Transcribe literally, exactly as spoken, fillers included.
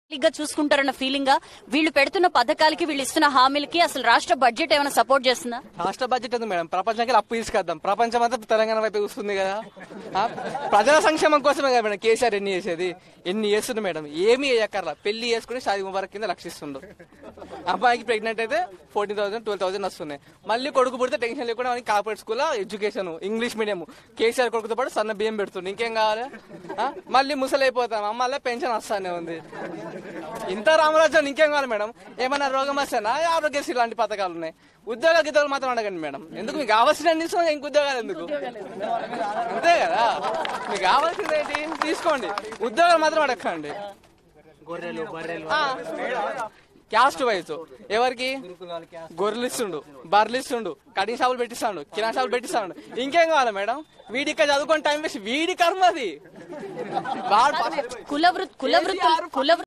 గా చూసుకుంటారన్న ఫీలింగ్ గా వీళ్ళు పెడుతున్న పథకాలకి వీళ్ళు ఇస్తున్న హామీలకి అసలు రాష్ట్ర బడ్జెట్ ఏమైనా సపోర్ట్ చేస్తుందా? రాష్ట్ర బడ్జెట్ ఉంది మేడం, ప్రపంచానికి అప్పు తీసుకొద్దాం, ప్రపంచం అంతా తెలంగాణ వైపు చూస్తుంది కదా. ఆ, ప్రజల సంక్షేమం కోసమే కదా మేడం కేసీఆర్ ఎన్ని చేసేది, ఎన్ని చేస్తుంది మేడం. ఏమి వేయక్కర్లా, పెళ్లి చేసుకుని షాదీ ముబారక్ కింద లక్షిస్తుండ్రు. అబ్బాయికి ప్రెగ్నెంట్ అయితే ఫోర్టీన్ థౌసండ్ ట్వెల్వ్ థౌసండ్ వస్తున్నాయి. మళ్ళీ కొడుకు పుడితే టెన్షన్ లేకుండా మనకి corporate school education English medium, KCR కొడుకుతో పాటు సన్న బియ్యం పెడుతుంది. ఇంకేం కావాలి? మళ్ళీ ముసలైపోతాం, అమ్మాయిలే పెన్షన్ వస్తానే ఉంది. ఇంత రామరాజ్యం ఇంకేం కావాలి మేడం? ఏమైనా రోగం వస్తేనా ఆరోగ్యశ్రీ లాంటి పథకాలు ఉన్నాయి. ఉద్యోగ గీతాలు మాత్రం అడగండి మేడం. ఎందుకు మీకు కావాల్సిన తీసుకున్నా ఇంక ఉద్యోగాలు ఎందుకు? అంతే కదా, మీకు కావాల్సింది ఏంటి తీసుకోండి, ఉద్యోగాలు మాత్రం అడగండి. క్యాస్ట్ వైజ్ ఎవరికి గొర్రెలు ఇస్తుండు, బర్రెలు ఇస్తుండు, కటింగ్ షాపులు పెట్టిస్తాడు, కిరాణా షాపులు పెట్టిస్తాడు. ఇంకేం కావాలి మేడం? వీడికి చదువుకొని టైం వేస్ట్, వీడి కర్మది. కుల వృత్తి కుల వృత్తి కుల